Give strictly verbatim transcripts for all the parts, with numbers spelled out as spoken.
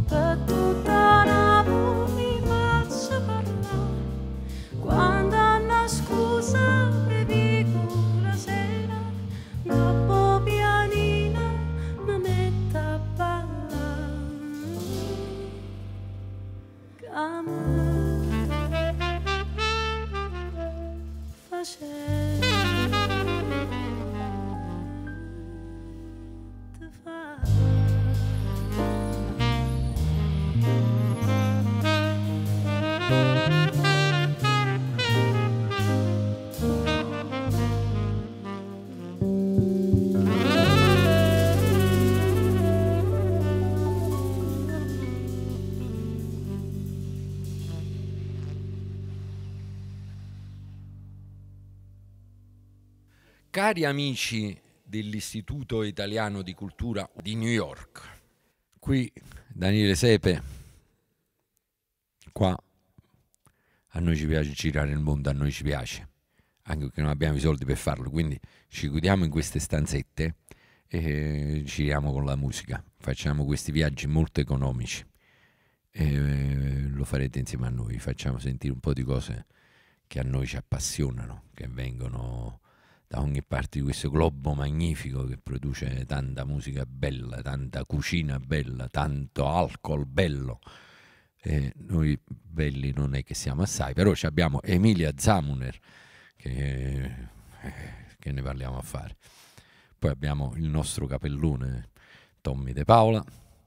per tutta la mi faccio parlare quando hanno scusa mi dico la sera dopo pianina mi metto a ballare come facevo Cari amici dell'Istituto Italiano di Cultura di New York, qui Daniele Sepe, qua a noi ci piace girare il mondo, a noi ci piace, anche perché non abbiamo i soldi per farlo, quindi ci chiudiamo in queste stanzette e giriamo con la musica, facciamo questi viaggi molto economici e lo farete insieme a noi, facciamo sentire un po' di cose che a noi ci appassionano, che vengono da ogni parte di questo globo magnifico che produce tanta musica bella, tanta cucina bella, tanto alcol bello. E noi belli non è che siamo assai, però abbiamo Emilia Zamuner che, che ne parliamo a fare. Poi abbiamo il nostro capellone Tommy De Paola,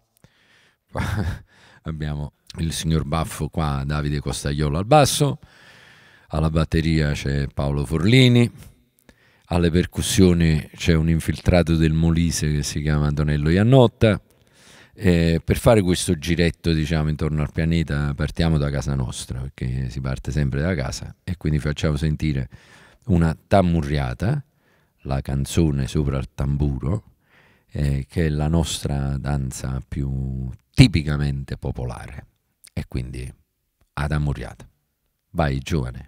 abbiamo il signor Baffo qua, Davide Costagliolo al basso, alla batteria c'è Paolo Forlini, alle percussioni c'è un infiltrato del Molise che si chiama Antonello Iannotta. E per fare questo giretto, diciamo, intorno al pianeta partiamo da casa nostra, perché si parte sempre da casa, e quindi facciamo sentire una tammurriata, la canzone sopra il tamburo, eh, che è la nostra danza più tipicamente popolare, e quindi a tammurriata. Vai giovane.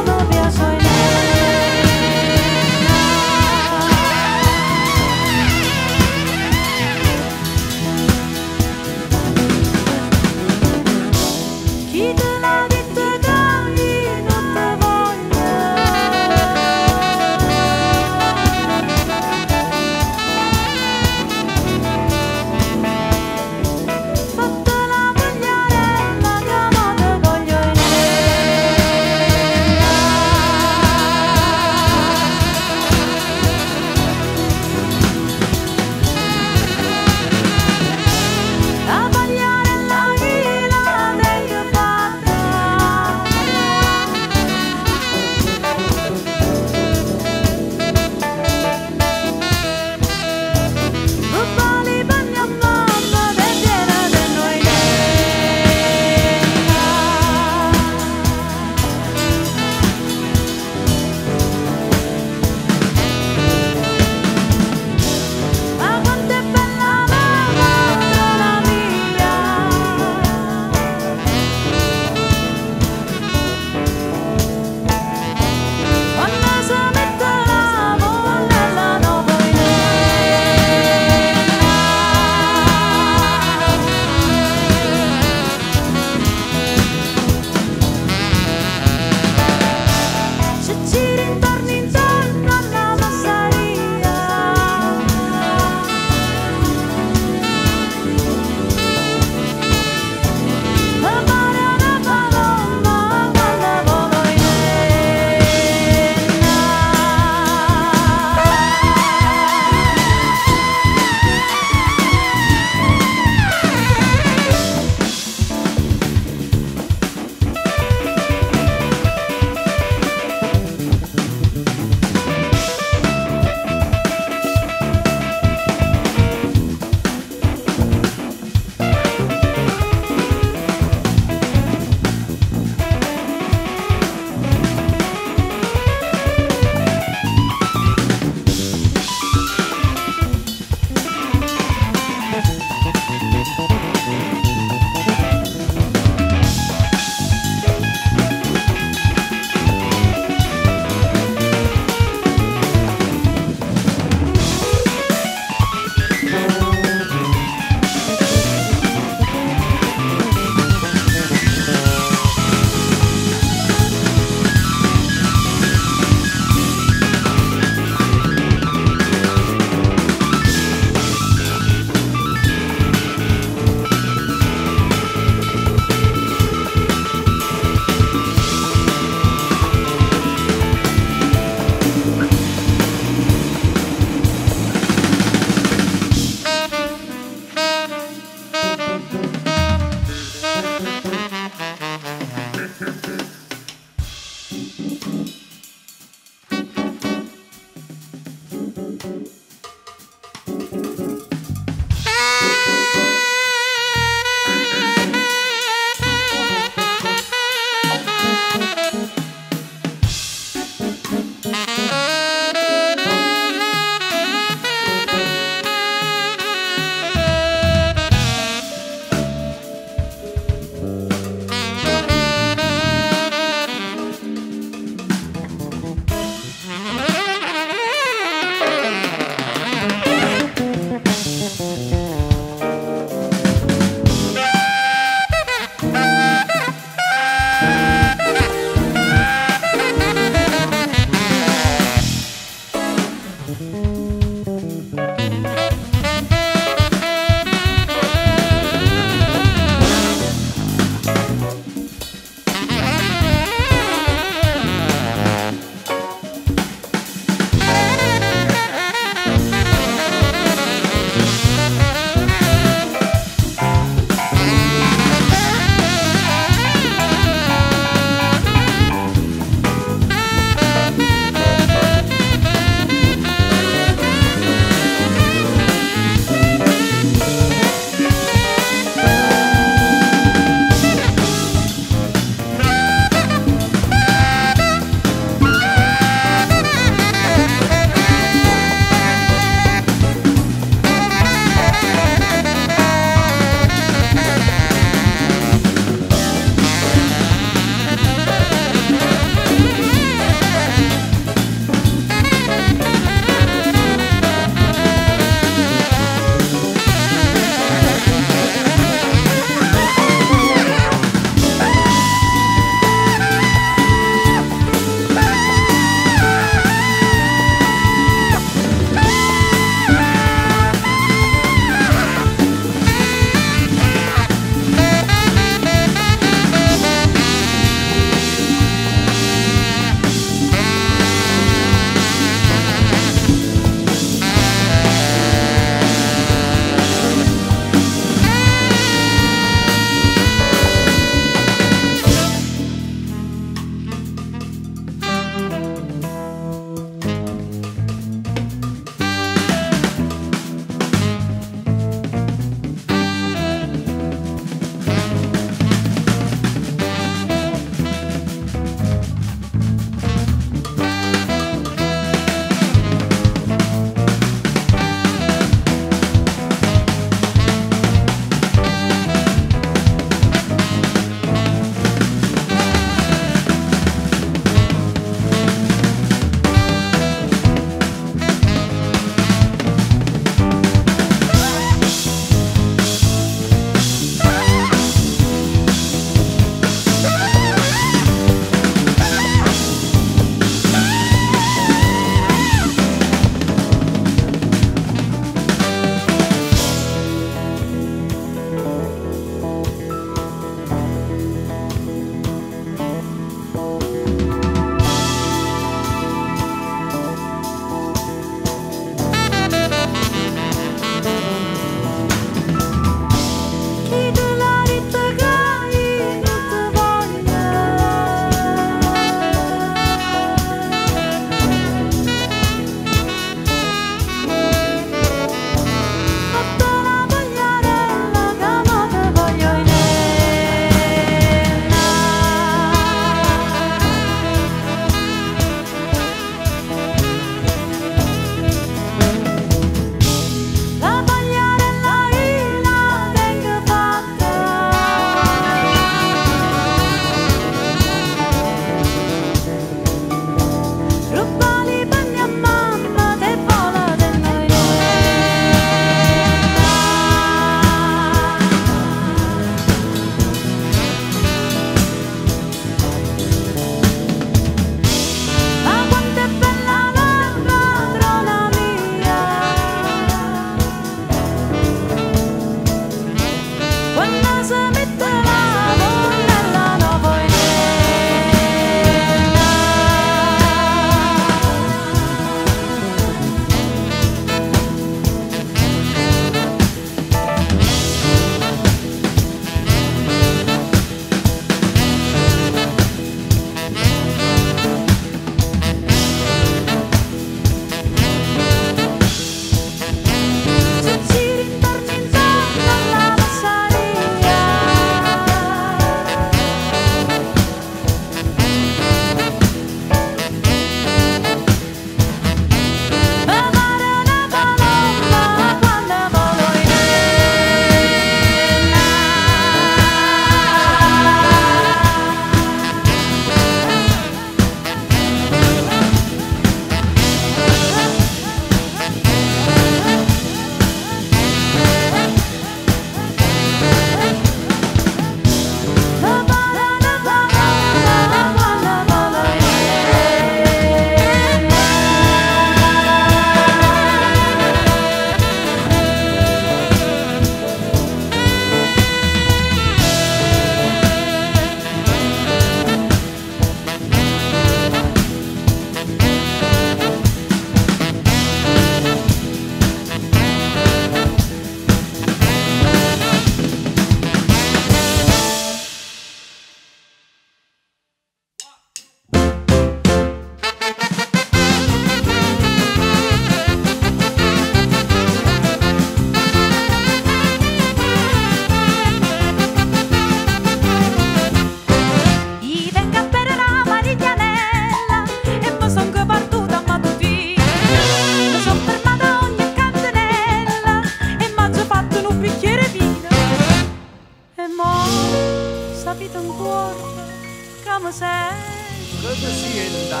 capito un cuore che mi sente Che ti sienta?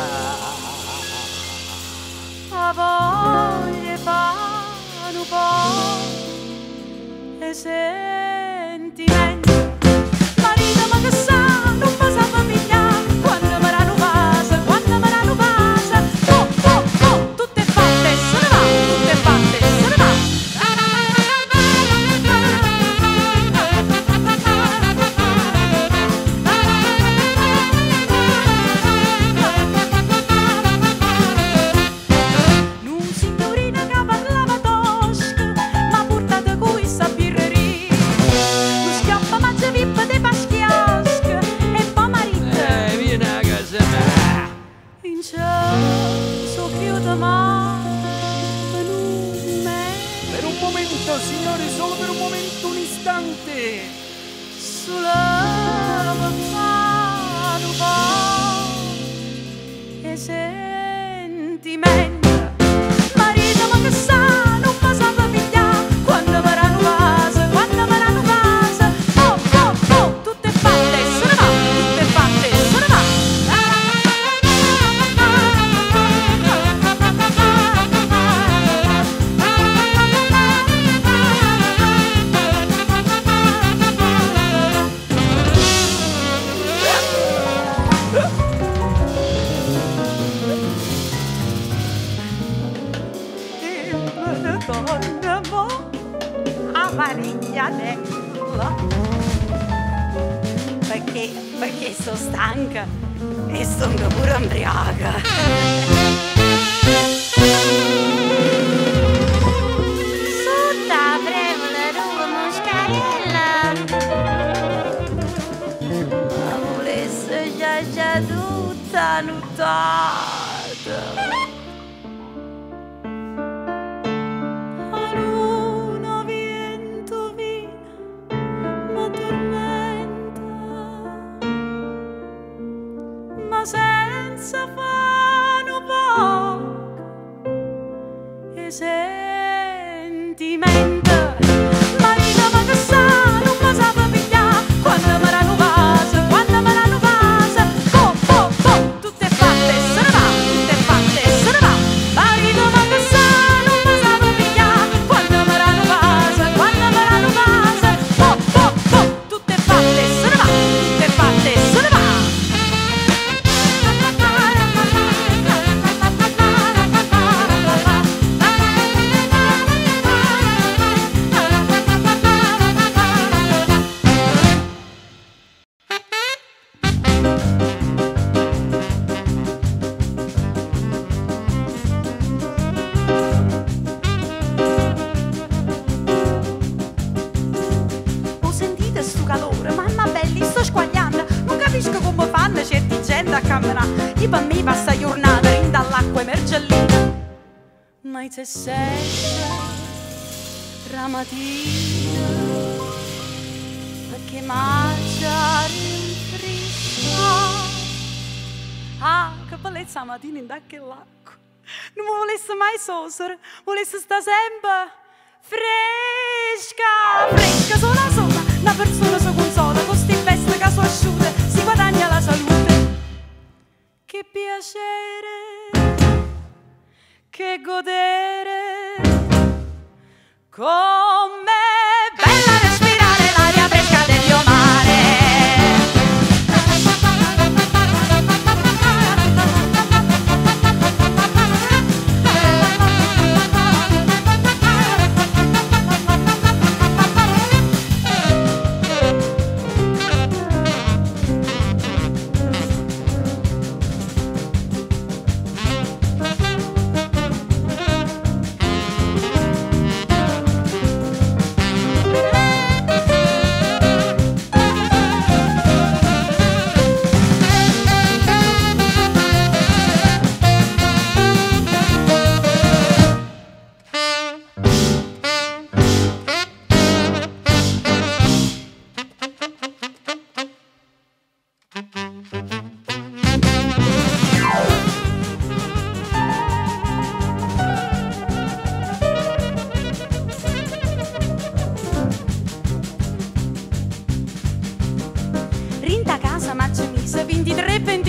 a voglia fa un po' e sentimenti marito ma che sa non mi sa famiglia quando me l'hanno pasa quando me l'hanno pasa oh oh oh tutte fatte se ne va tutte fatte se ne va non signorina che parlava tosca ma portate qui sta birreria non schiappa mangia vippa de paschiasca e poi marito Eh, vieni a casa mia. in cielo so chiusa ma non me Per un momento, signori, solo per un momento, un istante. sulla mano va e sentimento marito ma che sa non mi sa famiglia quando me l'hanno pasa quando me l'hanno pasa oh oh oh tutte fatte se ne va tutte fatte se ne va torniamo a Mariglianella perché, perché sono stanca e sono pure ubriaca sotto avremo la ruba moscarella ma volesse già già tutta nuotata a luna viento vina m'addormenta ma senza fare poco e sentimento marito ma che sa non mi sa famiglia quando me l'hanno pasa quando me l'hanno pasa oh oh oh tutte fatte se ne va tutte fatte se ne va marito ma che sa non mi sa famiglia quando me l'hanno pasa quando me l'hanno pasa oh oh oh tutte fatte se ne va tutte fatte se ne va Ho sentito sto calore, mamma belli, sto squagliando. Non capisco come fanno certi gente a camminare. Io per me passa giornata in dall'acqua emergellina. Ma se sette la mattina perché mangiare in frisca. Ah, che bellezza la mattina in quell'acqua. Non mi volesse mai sosere, volesse stare sempre fresca, fresca sola sola, una persona si consola, con sti vesti che sono asciute, si guadagna la salute. Che piacere, che godere, com'è bella respirare l'aria fresca del mio mare.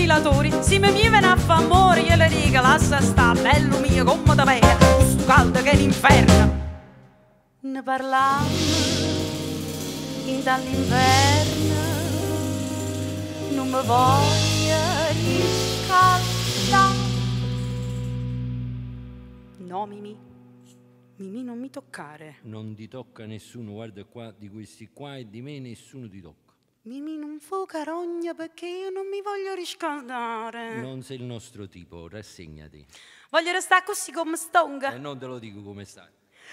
ventilatori, si mi viene a fa amore, gliele dico, lascia sta, bello mio, come da vera, questo caldo che è l'inferno. Ne parlammo in dall'inverno, non mi voglio riscaldare. No, Mimì, Mimì, non mi toccare. Non ti tocca nessuno, guarda qua, di questi qua e di me nessuno ti tocca. Mimì, non fu carogna perché io non mi voglio riscaldare. Non sei il nostro tipo, rassegnati. Voglio restare così come stonga. E non te lo dico come stai.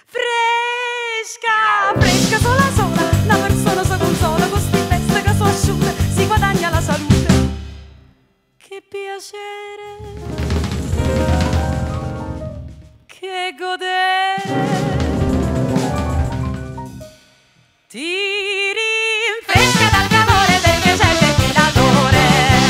Fresca, fresca sola sola, una persona si consola con sti pezzi che sono asciutte, si guadagna la salute. Che piacere, che godere, ti rinfresca dal calore perché c'è il ventilatore.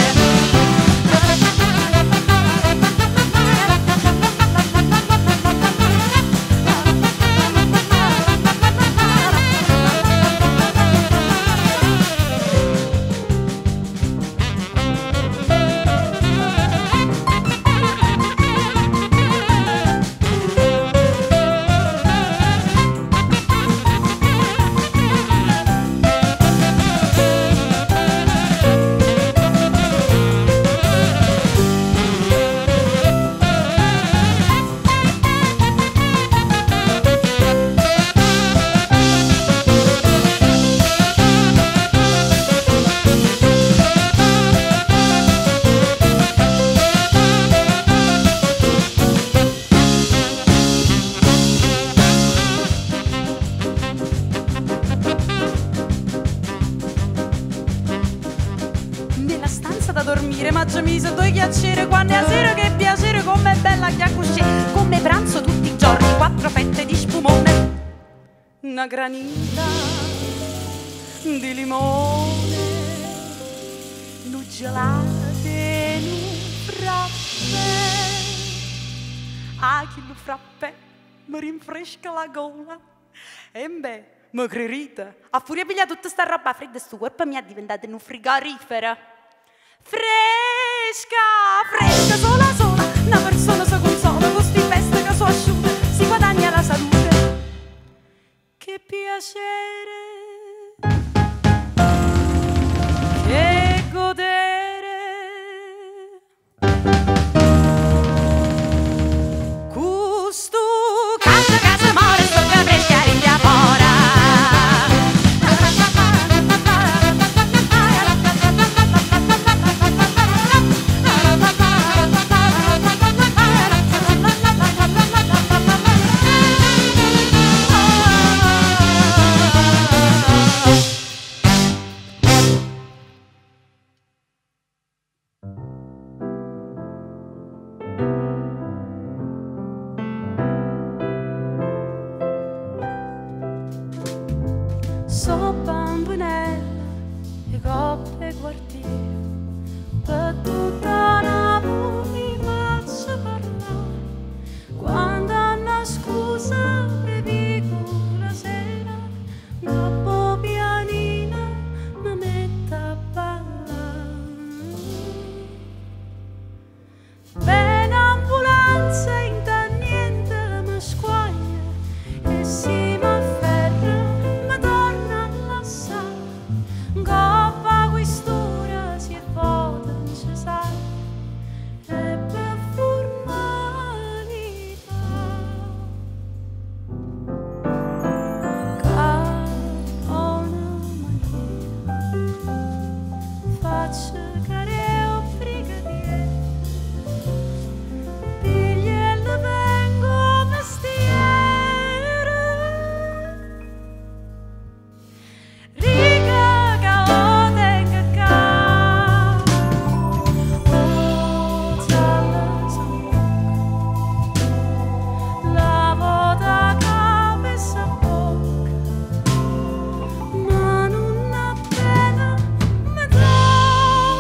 Mise due chiacchiere quando è sera, che piacere, com'è bella che accusci, come pranzo tutti i giorni, quattro fette di spumone, una granita di limone, nu gelate, nu frappè. Ah, che lu frappè mi rinfresca la gola. E beh, mi credete, a furia di pigliare tutta sta roba fredda, sto corpo mi è diventato un frigorifero. Fresca, fresca, sola sola, una persona si consola con sti vesti che sono asciutte, si guadagna la salute. Che piacere, che godere, questo caldo che si muore, sto che fresca rinvia fora. So bambinella e coppe quartiere, per tutta la mi faccio parlare, quando hanno scusa mi dico la sera, dopo pianina mi metto a ballare. Ben ambulanza in da niente mi squaglia e si mi afferra, mi torna a lassare, coppa quest'ora si è vota, non ci sai, e per formalità capona maniera faccio careo brigadiere, pigliele vengo mestiere, riga che ho tenga ca, oh zalla zambuca, lavo da cabeça a bocca, ma non appena mi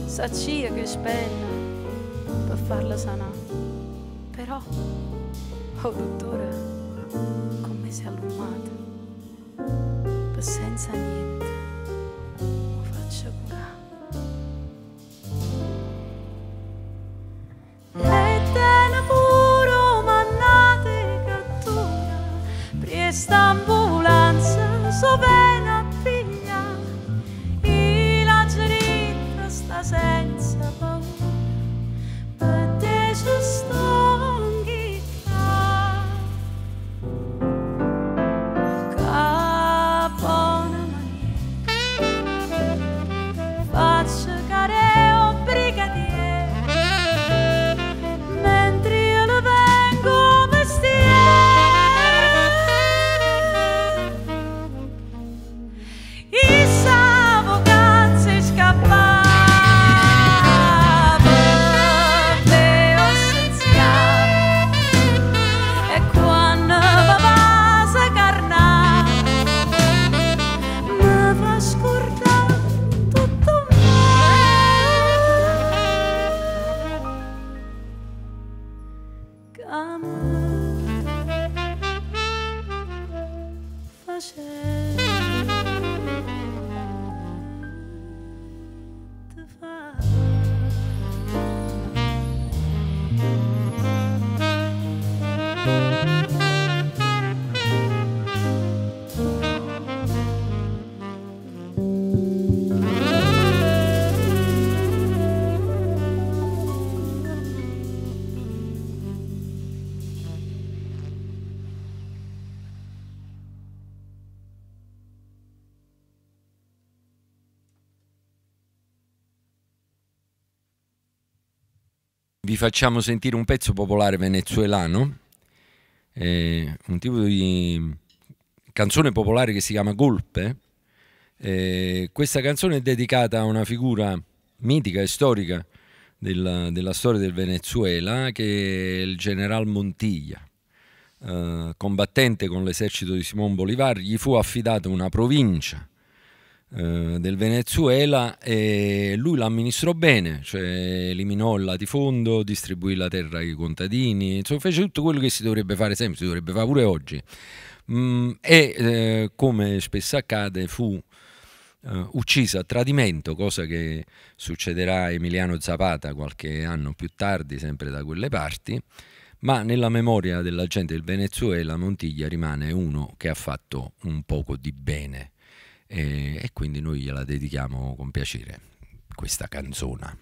saccia che spenna per farla sanare. Però, oh dottore, come si è allumata, per senza niente, mi faccio curare. E te ne puro mannate cattura, priesta ambulanza, so bene a piglia, e la geritta sta senza paura, per te ci sto inghicca, capona mania, faccio careo brigadier, mentre io ne vengo mestiere. I savocazzi scappava per ossenziare, e quando papà si carna mi fa scordare tutto male che a me faceva te fare. Vi facciamo sentire un pezzo popolare venezuelano, eh, un tipo di canzone popolare che si chiama Golpe. Eh, questa canzone è dedicata a una figura mitica e storica della, della storia del Venezuela, che è il general Montilla. Eh, combattente con l'esercito di Simón Bolívar, gli fu affidata una provincia del Venezuela e lui l'amministrò bene, cioè eliminò il latifondo, distribuì la terra ai contadini, insomma fece tutto quello che si dovrebbe fare sempre, si dovrebbe fare pure oggi. Mm, e eh, come spesso accade fu eh, uccisa a tradimento, cosa che succederà a Emiliano Zapata qualche anno più tardi, sempre da quelle parti, ma nella memoria della gente del Venezuela Montilla rimane uno che ha fatto un poco di bene. E, e quindi noi gliela dedichiamo con piacere, questa canzone.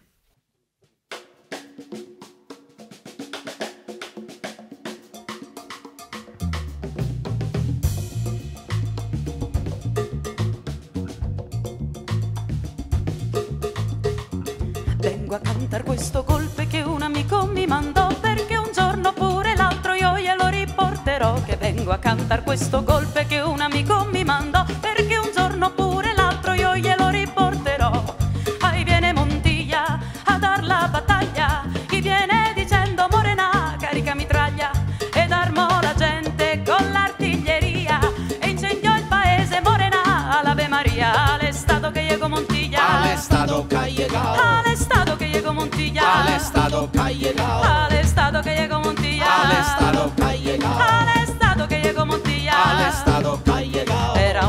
Vengo a cantare questo golpe che un amico mi mandò, perché un giorno pure l'altro io glielo riporterò. Che vengo a cantare questo golpe che un amico mi mandò, perché un giorno pure l'altro io glielo riporterò. Ahí viene Montilla a dar la battaglia, chi viene dicendo Morena carica mitraglia, ed armò la gente con l'artiglieria e incendiò il paese. Morena all'Ave Maria, all'estado che llegó Montilla, All'estado que ha llegado, all'estado que llegó Montilla, all'estado que ha llegado, all'estado que llegó Montilla, all'estado que ha llegado, all'estado que llegó Montilla, all'estado que ha llegado. era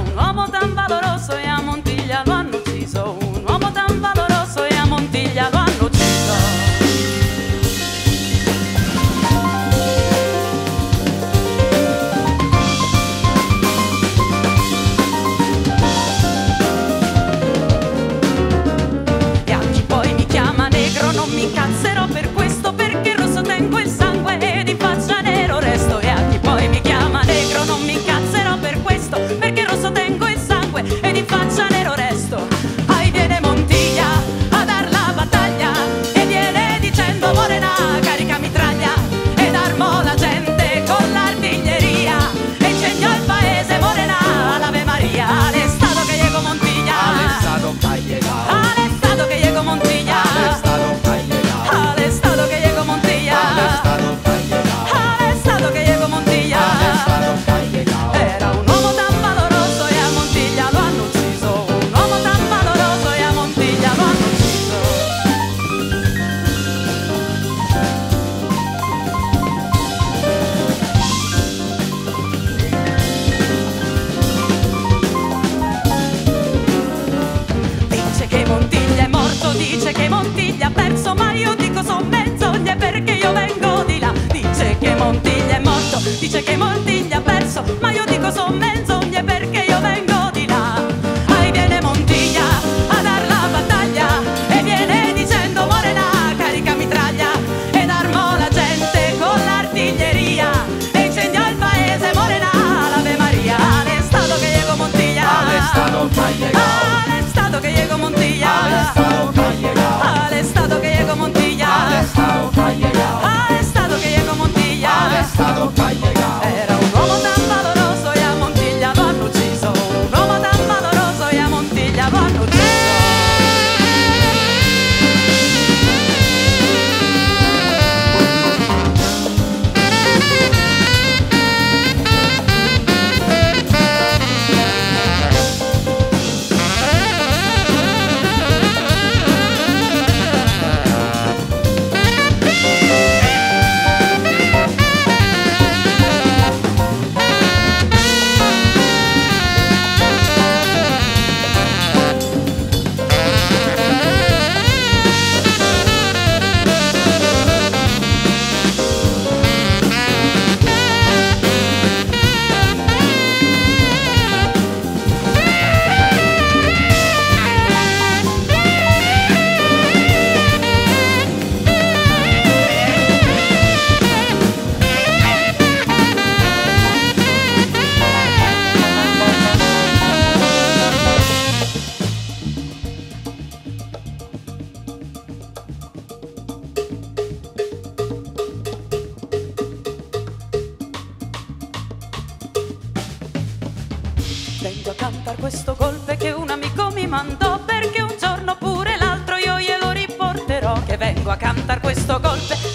vengo a cantar questo golpe che un amico mi mandò, perché un giorno pure l'altro io glielo riporterò. Che vengo a cantar questo golpe